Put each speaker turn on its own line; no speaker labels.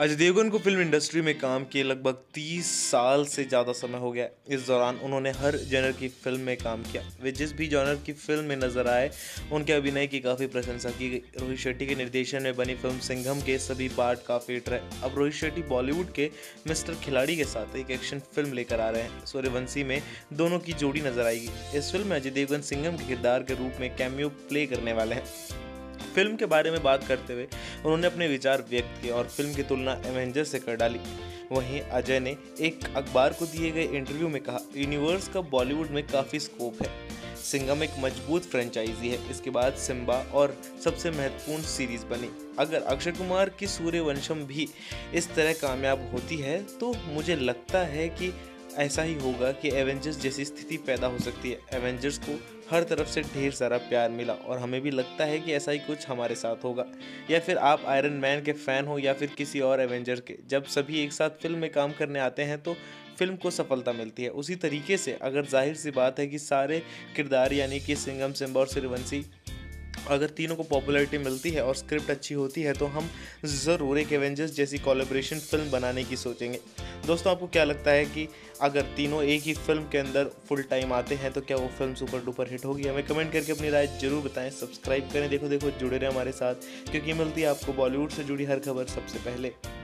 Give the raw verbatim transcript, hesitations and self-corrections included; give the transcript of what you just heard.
अजय देवगन को film industry में काम किए लगभग तीस साल से ज़्यादा समय हो गया। इस दौरान उन्होंने हर जॉनर की फिल्म में काम किया। वे जिस भी जॉनर की फिल्म में नजर आए उनके अभिनय की काफ़ी प्रशंसा की गई। रोहित शेट्टी के निर्देशन में बनी फिल्म सिंघम के सभी पार्ट काफ़ी हिट रहे। अब रोहित शेट्टी बॉलीवुड के मिस्टर खिलाड़ी के साथ एक एक्शन फिल्म लेकर आ रहे हैं। सूर्यवंशी में दोनों की जोड़ी नजर आएगी। इस फिल्म में अजय देवगन सिंघम के किरदार के रूप में कैमियो प्ले करने वाले हैं। फिल्म के बारे में बात करते हुए उन्होंने अपने विचार व्यक्त किए और फिल्म की तुलना एवेंजर्स से कर डाली। वहीं अजय ने एक अखबार को दिए गए इंटरव्यू में कहा, यूनिवर्स का बॉलीवुड में काफ़ी स्कोप है। सिंघम एक मजबूत फ्रेंचाइजी है। इसके बाद सिम्बा और सबसे महत्वपूर्ण सीरीज बनी। अगर अक्षय कुमार की सूर्यवंशम भी इस तरह कामयाब होती है तो मुझे लगता है कि ऐसा ही होगा कि एवेंजर्स जैसी स्थिति पैदा हो सकती है। एवेंजर्स को हर तरफ से ढेर सारा प्यार मिला और हमें भी लगता है कि ऐसा ही कुछ हमारे साथ होगा। या फिर आप आयरन मैन के फ़ैन हो या फिर किसी और एवेंजर के, जब सभी एक साथ फिल्म में काम करने आते हैं तो फिल्म को सफलता मिलती है। उसी तरीके से अगर जाहिर सी बात है कि सारे किरदार यानी कि सिंघम, सिम्बा और सूर्यवंशी अगर तीनों को पॉपुलैरिटी मिलती है और स्क्रिप्ट अच्छी होती है तो हम ज़रूर एक एवेंजर्स जैसी कोलैबोरेशन फिल्म बनाने की सोचेंगे। दोस्तों, आपको क्या लगता है कि अगर तीनों एक ही फिल्म के अंदर फुल टाइम आते हैं तो क्या वो फिल्म सुपर डुपर हिट होगी? हमें कमेंट करके अपनी राय जरूर बताएं। सब्सक्राइब करें, देखो देखो जुड़े रहें हमारे साथ, क्योंकि मिलती है आपको बॉलीवुड से जुड़ी हर खबर सबसे पहले।